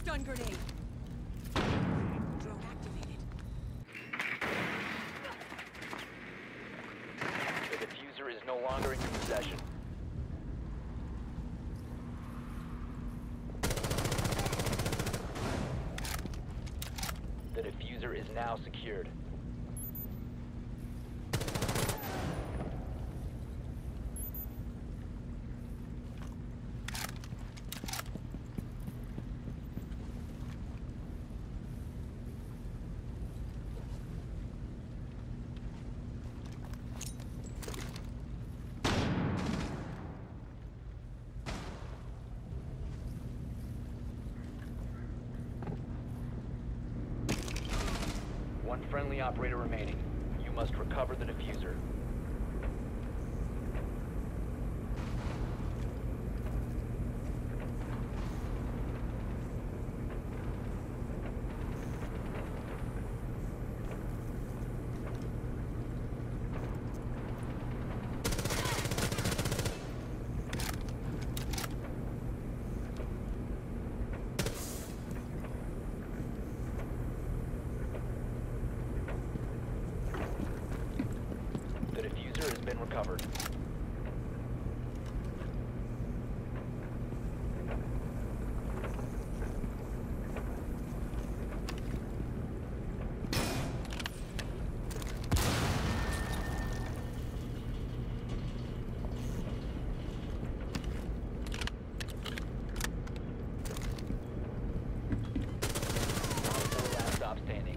Stun grenade. Drone activated. The diffuser is no longer in your possession. The diffuser is now secured. One friendly operator remaining. You must recover the diffuser. The diffuser has been recovered. Last stop standing.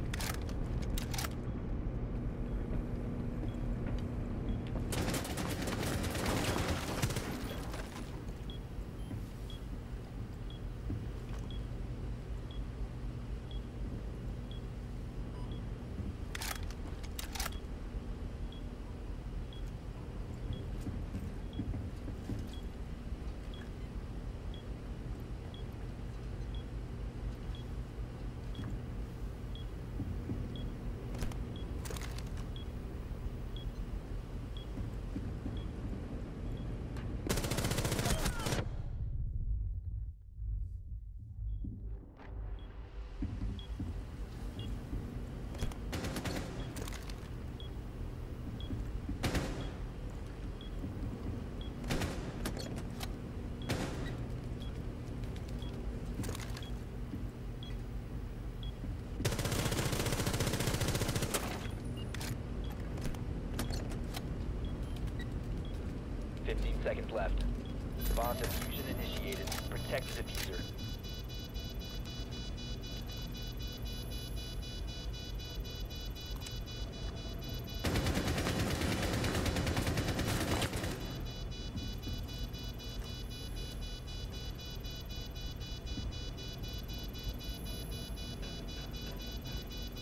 Seconds left. Bomb diffusion initiated. Protect the diffuser.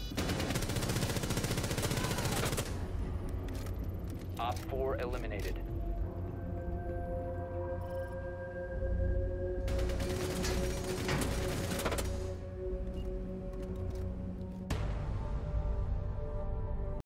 Op 4 eliminated.